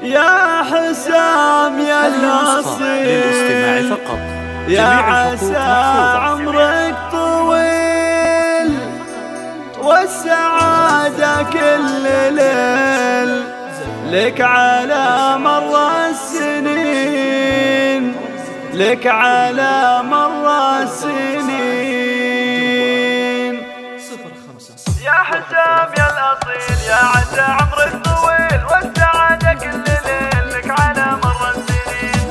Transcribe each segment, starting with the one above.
يا حسام يا الأصيل للاستماع فقط. يا عسى عمرك طويل والسعادة كل ليل لك على مر السنين، لك على مر السنين. يا حسام يا الأصيل يا عسى عمرك طويل والسعادة كل ليل لك على مر السنين.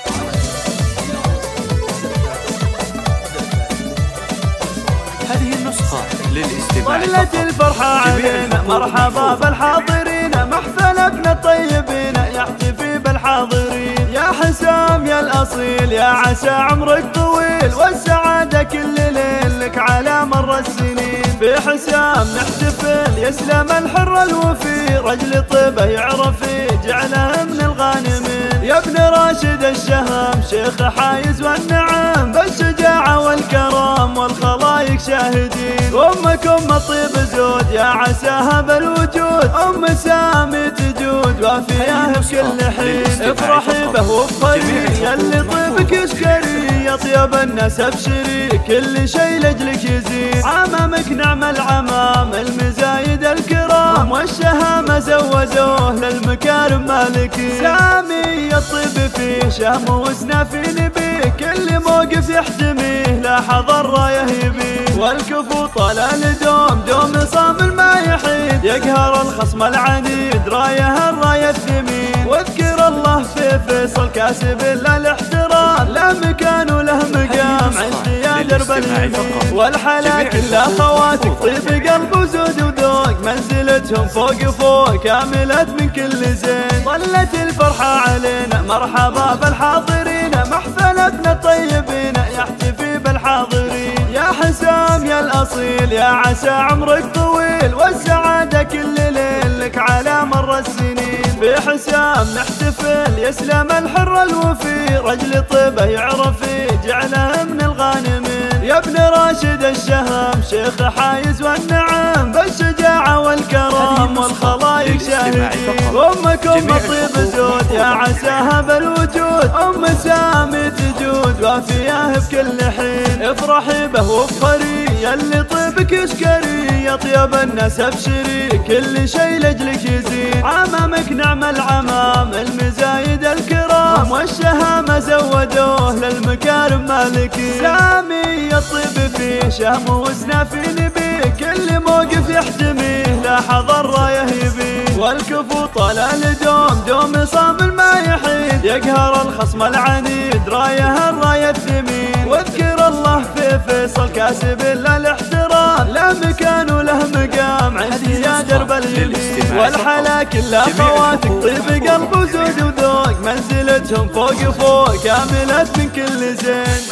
هذه النسخة للاستماع فقط. ظلت الفرحة علينا مرحبا بالحاضرين، محفلتنا الطيبين يحتفي بالحاضرين. يا حسام يا الأصيل يا عسى عمرك طويل والسعادة كل ليل لك على مر السنين. بحسام نحتفل يسلم الحر الوفي، رجل طيبه يعرف جعله من الغانمين. يا ابن راشد الشهم شيخ حايز والنعم، بالشجاعة والكرم والخلايق شاهدين. أمك أم طيب زود يا عساها بالوجود، أم سامي تجود وافياه بكل حين. افرحي به وافخري يلي طيبك يشكري، يا طيب الناس ابشري كل شي لاجلك يزين. عمامك نعم العمام المزايد الكرام، والشهامة زودوه للمكارم مالكي. سامي الطيب فيه شهم وسنا في نبيه، كل موقف يحتميه لا حضر رايه يبيه. والكفو طلال دوم صام ما يحيد، يقهر الخصم العنيد رايه الرايه الثمين. واذكر الله في فيصل كاسب له الاحترام، له مكان وله مقام عندي يا درب اليمين. والحلا كلها خواتك طيب قلب وزود وذوق، منزلتهم فوق كاملة من كل زين. ظلت الفرحة علينا مرحبا بالحاضرين، محفلتنا الطيبين يحتفي بالحاضرين. يا حسام يا الأصيل يا عسى عمرك طويل والسعادة كل ليل لك على مر السنين. بحسام نحتفل يسلم الحر الوفي، رجل طيبه يعرف جعله من الغانمين. يا ابن راشد الشهم شيخ حايز والنعم، بالشجاعة والكرم والخلايق شاهدين. أمك أم طيب زود يا عساها بالوجود، أم سامي تجود وافياه بكل حين. افرحي به وافخري يلي طيبك يشكري، يا طيب الناس ابشري كل شي لاجلك يزين. عمامك نعم العمام المزايد الكرام، والشهامة زودوه للمكارم مالكي. سامي الطيب فيه شهم وسنا في نبيه، كل موقف يحتميه لا حضر رايه يبيه. والكفو طلال دوم صام ما يحيد، يقهر الخصم العنيد رايه الرايه الثمين. واذكر الله في فيصل كاسب له الاحترام، له مكان وله مقام عندي يا درب اليمين. والحلا كلها خواتك طيب قلب وزود وذوق، منزلتهم فوق كاملة من كل زين.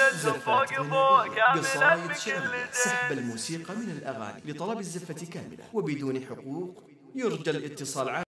قصائد شعرية سحب الموسيقى من الأغاني لطلب الزفة كاملة وبدون حقوق. يرجى الاتصال